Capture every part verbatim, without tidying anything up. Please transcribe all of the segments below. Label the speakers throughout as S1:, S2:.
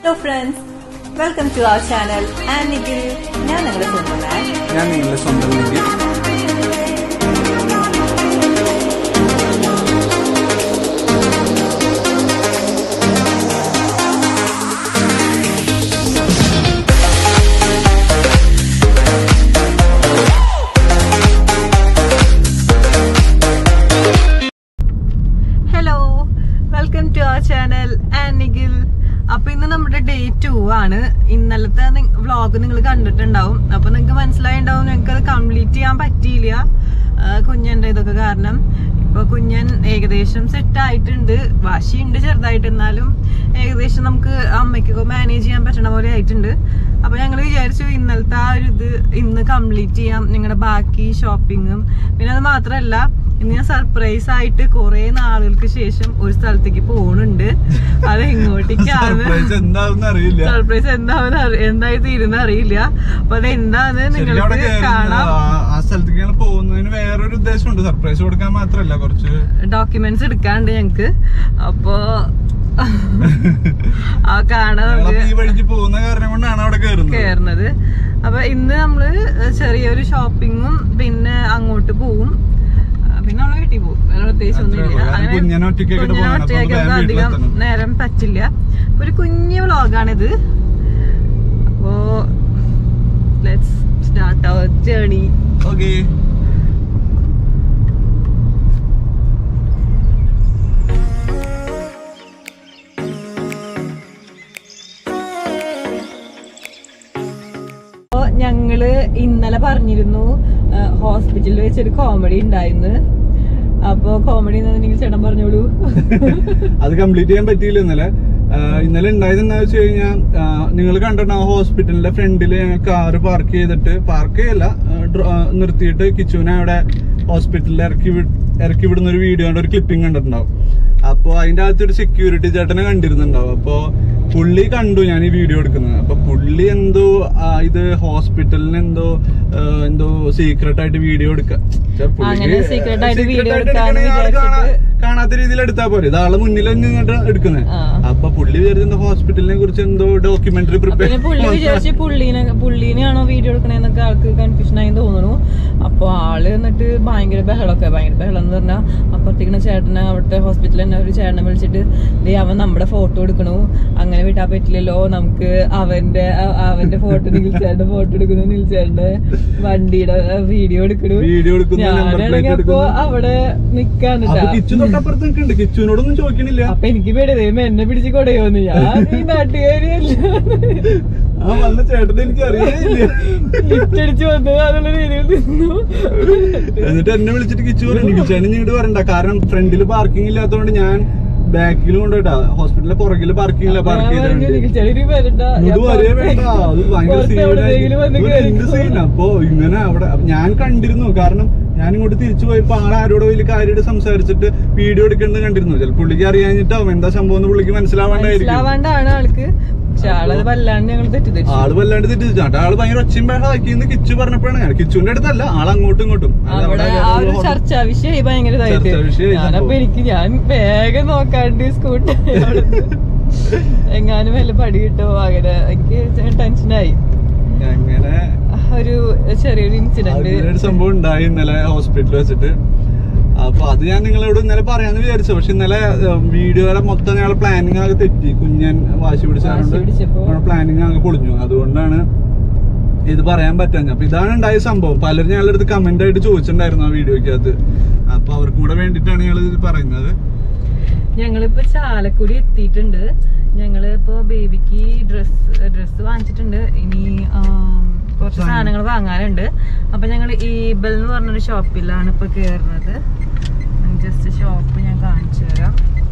S1: Hello friends, welcome to our channel and Nikhil. ഞാൻ നിങ്ങളുടെ സ്വന്തം മാൻ.
S2: ഞാൻ നിങ്ങളുടെ സ്വന്തം Nikhil.
S1: Hello, welcome to our channel and Nikhil. അപ്പൊ ഇന്ന് നമ്മുടെ ഡേ ടു ആണ്. ഇന്നലത്തെ വ്ളോഗ് നിങ്ങൾ കണ്ടിട്ടുണ്ടാവും. അപ്പൊ നിങ്ങക്ക് മനസ്സിലായിണ്ടാവും ഞങ്ങൾക്ക് അത് കംപ്ലീറ്റ് ചെയ്യാൻ പറ്റിയില്ല കുഞ്ഞന്റെ ഇതൊക്കെ കാരണം. ഇപ്പൊ കുഞ്ഞൻ ഏകദേശം സെറ്റ് ആയിട്ടുണ്ട്. വാശിയുണ്ട് ചെറുതായിട്ട്, എന്നാലും ഏകദേശം നമുക്ക് അമ്മയ്ക്കൊക്കെ മാനേജ് ചെയ്യാൻ പറ്റണ പോലെ ആയിട്ടുണ്ട്. അപ്പൊ ഞങ്ങൾ വിചാരിച്ചു ഇന്നലത്തെ ആ ഒരു ഇത് ഇന്ന് കംപ്ലീറ്റ് ചെയ്യാം, നിങ്ങളുടെ ബാക്കി ഷോപ്പിങ്ങും. പിന്നെ അത് മാത്രല്ല, ഇന്ന് ഞാൻ സർപ്രൈസ് ആയിട്ട് കുറെ നാളുകൾക്ക് ശേഷം ഒരു സ്ഥലത്തേക്ക് പോകുന്നുണ്ട്. അത് എങ്ങോട്ടേക്കാണ് സർപ്രൈസ് എന്താവുന്ന എന്തായി തീരുന്ന അറിയില്ല. അപ്പൊ അത് എന്താന്ന് നിങ്ങൾക്ക് കാണാം.
S2: ആ സ്ഥലത്തേക്ക് പോകുന്നതിന് വേറൊരു ഉദ്ദേശമുണ്ട്, സർപ്രൈസ് കൊടുക്കാൻ മാത്രല്ല, കുറച്ച്
S1: ഡോക്യുമെന്റ്സ് എടുക്കാണ്ട് ഞങ്ങക്ക്. അപ്പൊ ആ കാണാൻ
S2: പോകുന്ന കാരണം കൊണ്ടാണ് അവിടെ കേറുന്നത്.
S1: അപ്പൊ ഇന്ന് നമ്മള് ചെറിയൊരു ഷോപ്പിങ്ങും പിന്നെ അങ്ങോട്ട് പോവും, പിന്നെ നമ്മള് വീട്ടിൽ പോകും. വേറെ പ്രത്യേകിച്ച് ഒന്നുമില്ല. അങ്ങനെ കുഞ്ഞിനെ ഒറ്റയ്ക്കൊക്കെ അധികം നേരം പറ്റില്ല. ഒരു കുഞ്ഞു വ്ളോഗാണിത്. അപ്പോ let's start our journey.
S2: Okay.
S1: ഞങ്ങള് ഇന്നലെ പറഞ്ഞിരുന്നു ഹോസ്പിറ്റലിൽ വെച്ചൊരു കോമഡി ഉണ്ടായിരുന്നു. അപ്പൊ കോമഡി നിങ്ങൾ ചേട്ടൻ പറഞ്ഞോളൂ.
S2: അത് കംപ്ലീറ്റ് ചെയ്യാൻ പറ്റിയില്ല ഇന്നലെ. ഇന്നലെ ഉണ്ടായത് എന്താ വെച്ച് കഴിഞ്ഞാൽ, നിങ്ങൾ കണ്ടിട്ടുണ്ടാവും ഹോസ്പിറ്റലിന്റെ ഫ്രണ്ടില് ഞങ്ങൾ കാറ് പാർക്ക് ചെയ്തിട്ട്, പാർക്ക് ചെയ്യല്ല നിർത്തിയിട്ട് കിച്ചുവിനെ അവിടെ ഹോസ്പിറ്റലിൽ ഇറക്കി ഇറക്കി വിടുന്ന ഒരു വീഡിയോ ഒരു ക്ലിപ്പിംഗ് കണ്ടിട്ടുണ്ടാവും. അപ്പൊ അതിന്റെ അകത്തൊരു സെക്യൂരിറ്റി ചേട്ടനെ കണ്ടിരുന്നുണ്ടാവും. അപ്പൊ പുള്ളി കണ്ടു ഞാൻ ഈ വീഡിയോ എടുക്കുന്നത്. അപ്പൊ പുള്ളി എന്തോ ഇത് ഹോസ്പിറ്റലിന് എന്തോ എന്തോ സീക്രട്ട് ആയിട്ട് വീഡിയോ എടുക്കാം, കാണാത്ത രീതിയിൽ എടുത്താ പോരെ, ഇത് ആള് മുന്നിൽ നിന്നിട്ട് എടുക്കുന്നത്. അപ്പൊ പുള്ളി വിചാരിച്ച ഹോസ്പിറ്റലിനെ കുറിച്ച് എന്തോ ഡോക്യുമെന്ററി പ്രിപ്പയർ
S1: പുള്ളിനെയാണോ വീഡിയോ എടുക്കണേന്നൊക്കെ ആൾക്ക് കൺഫ്യൂഷൻ ആയി തോന്നുന്നു. അപ്പൊ ആള് എന്നിട്ട് ഭയങ്കര ബഹളമൊക്കെ, ഭയങ്കര ബഹളം എന്ന് പറഞ്ഞാൽ അപ്പുറത്തേക്കുന്ന ചേട്ടനെ അവിടുത്തെ ഹോസ്പിറ്റലിൽ തന്നെ ഒരു ചേട്ടനെ വിളിച്ചിട്ട് ദേ അവൻ നമ്മുടെ ഫോട്ടോ എടുക്കണു, അങ്ങനെ വിട്ടാൻ പറ്റില്ലല്ലോ, നമുക്ക് അവന്റെ അവന്റെ ഫോട്ടോ നിൽച്ചേട്ടന്റെ ഫോട്ടോ എടുക്കുന്നു, നിൽച്ചേട്ടന്റെ വണ്ടിയുടെ വീഡിയോ എടുക്കണു. ഞാനാണെങ്കിൽ അപ്പൊ അവിടെ നിക്കാണ്.
S2: കിച്ചുവിനോടൊന്നും ചോദിക്കണില്ല.
S1: അപ്പൊ എനിക്ക് പേടിയതേ എന്നെ പിടിച്ച് കൊടയോന്ന്. ഞാൻ ഈ നാട്ടുകാരിയല്ല,
S2: ചേട്ടൻ എനിക്ക് അറിയില്ല,
S1: ലിഫ്റ്റ് അടിച്ച് വന്നത് അതുള്ള രീതിയിൽ നിന്നു.
S2: എന്നിട്ട് എന്നെ വിളിച്ചിട്ട് കിച്ചു പറഞ്ഞു കിച്ചേട്ടൻ ഇങ്ങോട്ട് വരണ്ട, കാരണം ഫ്രണ്ടിൽ പാർക്കിംഗ് ഇല്ലാത്തതുകൊണ്ട് ഞാൻ ബാക്കിൽ കൊണ്ടുപോയിട്ടാ ഹോസ്പിറ്റലിലെ പുറകില് പാർക്കിംഗ് ഇല്ല, പാർക്ക് ചെയ്തിട്ടുണ്ട്. അത് ഭയങ്കര സീൻ. അപ്പൊ ഇങ്ങനെ അവിടെ ഞാൻ കണ്ടിരുന്നു, കാരണം ഞാൻ ഇങ്ങോട്ട് തിരിച്ചു പോയപ്പോ ആളാരോട് വലിയ കാര്യമായിട്ട് സംസാരിച്ചിട്ട് വീഡിയോ എടുക്കുന്നത് കണ്ടിരുന്നു. ചിലപ്പോൾ പുള്ളിക്ക് അറിയാഞ്ഞിട്ടാവും എന്താ സംഭവം എന്ന് പുള്ളിക്ക് മനസ്സിലാവാണ്ടായിരിക്കും ആൾക്ക്. ആള് വല്ലാണ്ട് ഞങ്ങൾ തെറ്റിദ്ധരിച്ചു. ആള് വല്ലാണ്ട് തെറ്റിദ്ധരിച്ചു. ആള് ഭയങ്കര ഒച്ചയും ബഹളാക്കിന്ന് കിച്ചു പറഞ്ഞപ്പോഴാണ് ഞാൻ കിച്ചുവിന്റെ അടുത്തല്ല, ആൾ അങ്ങോട്ടും ഇങ്ങോട്ടും
S1: അവിടെ ആ ഒരു ചർച്ചാ വിഷയമായി ഭയങ്കര ഇതായിട്ട്. ഞാനപ്പോ എനിക്ക് ഞാൻ വേഗം നോക്കാണ്ട് സ്കൂട്ടി എങ്ങാനും വല്ല പടി കിട്ടോ, അങ്ങനെ എനിക്ക് ടെൻഷനായി.
S2: അങ്ങനെ
S1: ഒരു ചെറിയൊരു ഇൻസിഡന്റ്
S2: സംഭവം ഉണ്ടായി ഇന്നലെ ഹോസ്പിറ്റലിൽ വെച്ചിട്ട്. അപ്പൊ അത് ഞാൻ നിങ്ങളോട് ഇന്നലെ പറയാന്ന് വിചാരിച്ചു. പക്ഷെ ഇന്നലെ വീഡിയോയുടെ മൊത്തം ഞങ്ങളെ പ്ലാനിങ് ആകെ തെറ്റി. കുഞ്ഞൻ വാശി പിടിച്ചതുകൊണ്ട് പ്ലാനിങ് ആകെ പൊളിഞ്ഞു. അതുകൊണ്ടാണ് ഇത് പറയാൻ പറ്റാഞ്ഞ. അപ്പൊ ഇതാണ് ഉണ്ടായ സംഭവം. പലരും ഞങ്ങളുടെ അടുത്ത് കമന്റ് ആയിട്ട് ചോദിച്ചിട്ടുണ്ടായിരുന്നു ആ വീഡിയോക്കകത്ത്. അപ്പൊ അവർക്കും കൂടെ വേണ്ടിട്ടാണ് ഞങ്ങൾ ഇത് പറയുന്നത്.
S1: ഞങ്ങളിപ്പോ ചാലക്കുടി എത്തിയിട്ടുണ്ട്. ഞങ്ങള് ഇപ്പൊ ബേബിക്ക് ഡ്രസ് ഡ്രസ്സ് വാങ്ങിച്ചിട്ടുണ്ട്. ഇനി കുറച്ച് സാധനങ്ങൾ വാങ്ങാനുണ്ട്. അപ്പൊ ഞങ്ങൾ ഈബൽ എന്ന് പറഞ്ഞൊരു ഷോപ്പിലാണ് ഇപ്പൊ കേറുന്നത്. ജസ്റ്റ് ഷോപ്പ് ഞാൻ കാണിച്ചു തരാം.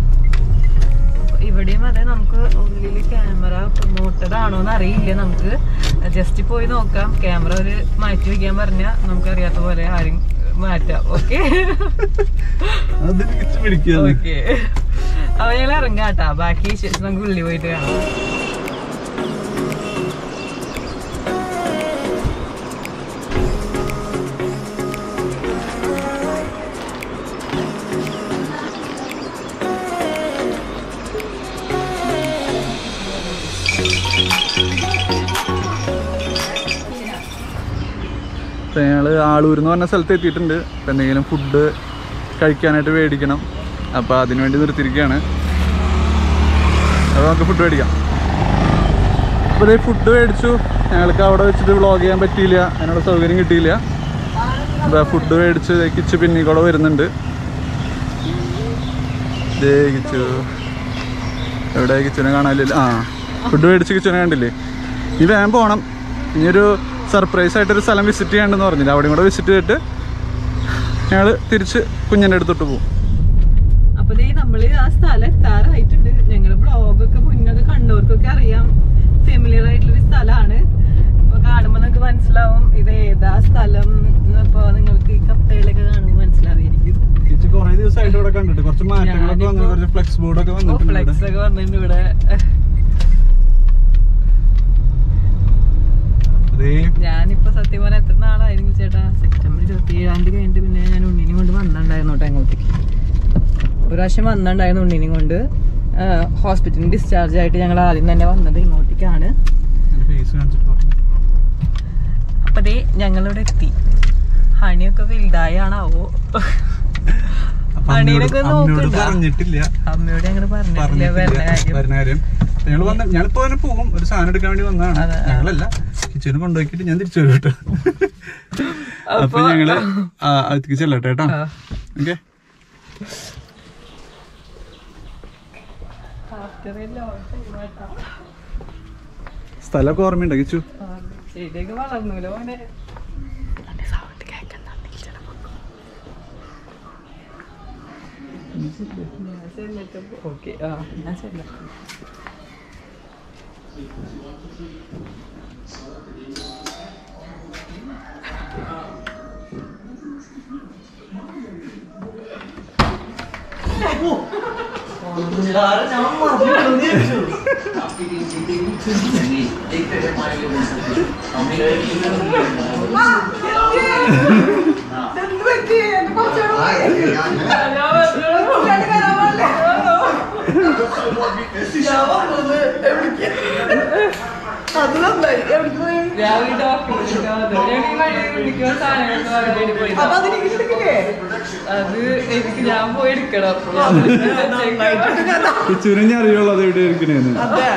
S1: ഇവിടെയും അതെ, നമുക്ക് ഉള്ളില് ക്യാമറ പ്രൊമോട്ടഡ് ആണോന്ന് അറിയില്ല. നമുക്ക് ജസ്റ്റ് പോയി നോക്കാം. ക്യാമറ ഒരു മാറ്റി വെക്കാൻ പറഞ്ഞാൽ നമുക്കറിയാത്ത പോലെ ആരും മാറ്റാം. ഓക്കെ ഓക്കെ അപ്പൊ ഞങ്ങൾ ഇറങ്ങാട്ടാ. ബാക്കി ശേഷം നമുക്ക് ഉള്ളിൽ പോയിട്ട് കാണാം.
S2: അപ്പം ഞങ്ങൾ ആളൂർ എന്ന് പറഞ്ഞ സ്ഥലത്ത് എത്തിയിട്ടുണ്ട്. അപ്പം എന്തെങ്കിലും ഫുഡ് കഴിക്കാനായിട്ട് മേടിക്കണം. അപ്പോൾ അതിനുവേണ്ടി നിർത്തിയിരിക്കുകയാണ്. അപ്പോൾ നമുക്ക് ഫുഡ് മേടിക്കാം. അപ്പോൾ ഇതേ ഫുഡ് മേടിച്ചു. ഞങ്ങൾക്ക് അവിടെ വെച്ചിട്ട് വ്ളോഗ് ചെയ്യാൻ പറ്റിയില്ല, അതിനുള്ള സൗകര്യം കിട്ടിയില്ല. അപ്പോൾ ഫുഡ് മേടിച്ച് കിച്ച് പിന്നീ കൂടെ വരുന്നുണ്ട്. ഇതേ കിച്ചു എവിടെ കിച്ചനെ കാണാനില്ല. ആ ഫുഡ് മേടിച്ച് കിച്ചനെ കണ്ടില്ലേ. ഇനി വേഗം പോകണം. ഇനിയൊരു സർപ്രൈസ് ആയിട്ടൊരു സ്ഥലം വിസിറ്റ് ചെയ്യാണ്ടെന്ന് പറഞ്ഞില്ല. അവിടെയും കൂടെ വിസിറ്റ് ചെയ്തിട്ട് ഞങ്ങൾ തിരിച്ച് കുഞ്ഞിൻ്റെ അടുത്തോട്ട് പോകും.
S1: അപ്പൊ നമ്മള് ആ സ്ഥലം എത്താറായിട്ടുണ്ട്. ഞങ്ങള് ബ്ലോഗൊക്കെ മുന്നൊക്കെ കണ്ടവർക്കൊക്കെ അറിയാം, ഫെമിലിയർ ആയിട്ടുള്ളൊരു സ്ഥലമാണ്. അപ്പൊ കാണുമ്പോ നിങ്ങൾക്ക് മനസ്സിലാവും ഇത് ഏതാ സ്ഥലം. ഇപ്പൊ നിങ്ങൾക്ക് ഈ കപ്പയിലൊക്കെ കാണുമ്പോൾ മനസ്സിലാവായിരിക്കും.
S2: കുറെ ദിവസമായിട്ട് ഇവിടെ കണ്ടിട്ട് കുറച്ച് മാറ്റങ്ങളൊക്കെ വന്നു. കുറച്ച് ഫ്ലെക്സ് ബോർഡൊക്കെ വന്നിട്ടുണ്ട്.
S1: ഫ്ലെക്സ് ഒക്കെ വന്നിട്ടുണ്ട് ഇവിടെ. ഞാനിപ്പോ സത്യം പറഞ്ഞാൽ എത്ര നാളായിരുന്നു ചേട്ടാ, സെപ്റ്റംബർ ഇരുപത്തി ഏഴാം തീയതി കഴിഞ്ഞിട്ട് പിന്നെ ഞാൻ ഉണ്ണിനെയും കൊണ്ട് വന്നിട്ടുണ്ടായിരുന്നു കേട്ടോ അങ്ങോട്ടേക്ക്. ഒരു പ്രാവശ്യം വന്നിട്ടുണ്ടായിരുന്നു ഉണ്ണിനെയും കൊണ്ട്. ഹോസ്പിറ്റലിൽ ഡിസ്ചാർജ് ആയിട്ട് ഞങ്ങൾ ആദ്യം തന്നെ വന്നത് ഇങ്ങോട്ടേക്കാണ്. അപ്പൊ ദേ ഞങ്ങളിവിടെ എത്തി. ഹണിയൊക്കെ വലുതായാണാവോ, ഹണീനൊക്കെ നോക്കണ്ട. അമ്മയോട് ഞങ്ങള് പറഞ്ഞിട്ടില്ല വരണ കാര്യം.
S2: ഞങ്ങള് വന്ന ഞങ്ങളിപ്പോ തന്നെ പോകും. ഒരു സാധനം എടുക്കാൻ വേണ്ടി വന്നതാണ്. ഞങ്ങളല്ല, കിച്ചന് കൊണ്ടുപോയിക്കിട്ട് ഞാൻ തിരിച്ചു വരും കേട്ടോ. അപ്പൊ ഞങ്ങള് അടുത്തേക്ക് ചെല്ലട്ടെ കേട്ടോ. ഓക്കെ, സ്ഥലമൊക്കെ ഓർമ്മയുണ്ടോ കിച്ചു?
S1: വളർന്നൂലോ മോനെ. ഓക്കെ ആ ഞാൻ ചെല്ലാം. അത് എനിക്ക് ഞാൻ പോയി എടുക്കണം.
S2: കിച്ചുവിനെ അറിയുള്ളൂ അത് എവിടെ ഇരിക്കണേന്ന്.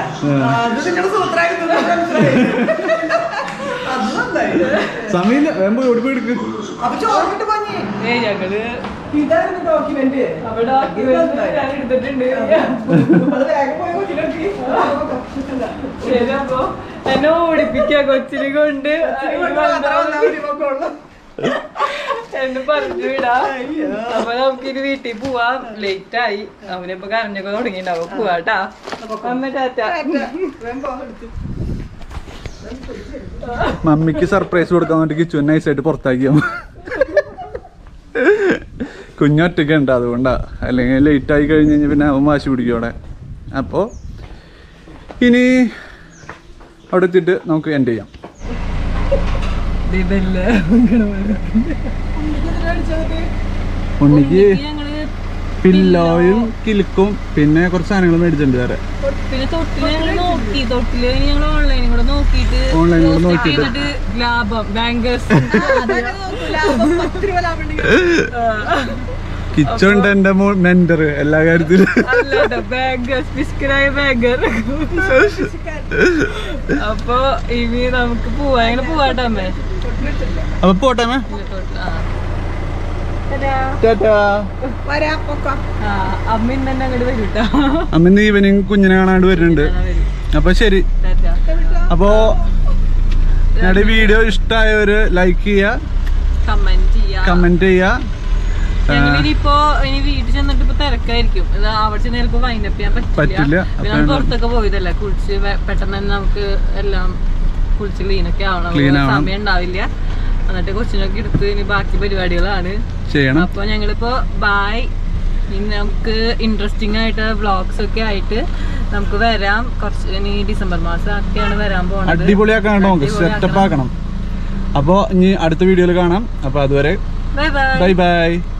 S2: സമയമില്ല, വേമ്പോ ഓടി പോയി എടുക്കും.
S1: ഏ ഞങ്ങള് ഡോക്യുമെന്റ് ഞാൻ എടുത്തിട്ടുണ്ട്. അപ്പൊ എന്നെ ഓടിപ്പിക്ക കൊച്ചിനെ കൊണ്ട് എന്നെ പറഞ്ഞു വിടാ. അപ്പൊ നമുക്കിത് വീട്ടിൽ പോവാം. ലേറ്റ് ആയി, അവനിപ്പോ കരഞ്ഞൊക്കെ തുടങ്ങിണ്ടാവും. പോവാട്ടാ അമ്മ ടാറ്റ.
S2: മമ്മിക്ക് സർപ്രൈസ് കൊടുക്കാൻ വേണ്ടി കിച്ചു നൈസായിട്ട് പുറത്താക്കിയ കുഞ്ഞൊറ്റയ്ക്ക് ഉണ്ട്, അതുകൊണ്ടാ. അല്ലെങ്കിൽ ലേറ്റ് ആയി കഴിഞ്ഞ് കഴിഞ്ഞാൽ പിന്നെ അവൻ വാശി പിടിക്കും അവിടെ. അപ്പോൾ ഇനി അവിടെ എത്തിയിട്ട് നമുക്ക് എൻഡ് ചെയ്യാം. ഉണ്ണിക്ക് പില്ലോയും കിലുക്കും പിന്നെ കുറച്ച് സാധനങ്ങൾ മേടിച്ചിട്ടുണ്ട് വേറെ.
S1: പിന്നെ തൊട്ടില് ഞങ്ങള് നോക്കി, തൊട്ടില് ഞങ്ങൾ ഓൺലൈനും കൂടെ നോക്കിയിട്ട്
S2: ഓൺലൈനും കൂടെ നോക്കിയിട്ട്
S1: ലാഭം ബാങ്കേഴ്സ്
S2: കിച്ചുണ്ട് എന്റെ മെന്റർ എല്ലാ കാര്യത്തിലും.
S1: ബാങ്കേഴ്സ് പിസ്കനായ ബാങ്കർ. അപ്പൊ ഇനി നമുക്ക് പോവാ, എങ്ങനെ പോവാട്ടോ അമ്മേ?
S2: അപ്പൊ പോട്ടെ അമ്മ.
S1: അമ്മ ഇന്ന് തന്നെ അങ്ങോട്ട് വരും കേട്ടോ.
S2: അമ്മ ഇന്ന് ഈവനിങ് കുഞ്ഞിനെ കാണാണ്ട് വരുന്നുണ്ട്. അപ്പൊ ശരി. അപ്പോ ഞങ്ങളുടെ വീഡിയോ ഇഷ്ടമായവര് ലൈക്ക് ചെയ്യുക, കമന്റ് ചെയ്യുക.
S1: ഞങ്ങളിപ്പോ ഇനി വീട്ടിൽ ചെന്നിട്ട് ഇപ്പൊ തിരക്കായിരിക്കും. അവിടെ ചെന്ന് ചിലപ്പോ വൈൻഡപ്പ് ചെയ്യാൻ പറ്റില്ല. ഞങ്ങൾ പുറത്തൊക്കെ പോയതല്ലേ, കുളിച്ച് പെട്ടെന്ന് തന്നെ നമുക്ക് എല്ലാം കുളിച്ച് ക്ലീനൊക്കെ ആവണം, സമയം ഉണ്ടാവില്ല. എന്നിട്ട് കൊച്ചിനൊക്കെ എടുത്ത് ഇനി ബാക്കി പരിപാടികളാണ് ചെയ്യണം. അപ്പൊ ഞങ്ങളിപ്പോ ബായ്. ഇനി നമുക്ക് ഇൻട്രസ്റ്റിംഗ് ആയിട്ട് വ്ളോഗ്സ് ഒക്കെ ആയിട്ട് നമുക്ക് വരാം. കുറച്ച് ഇനി ഡിസംബർ മാസം ഒക്കെയാണ് വരാൻ പോകുന്നത്.
S2: അടിപൊളിയാക്കണം, നമുക്ക് സെറ്റപ്പ് ആക്കണം. അപ്പൊ ഇനി അടുത്ത വീഡിയോയിൽ കാണാം. അപ്പൊ അതുവരെ ബൈ ബൈ.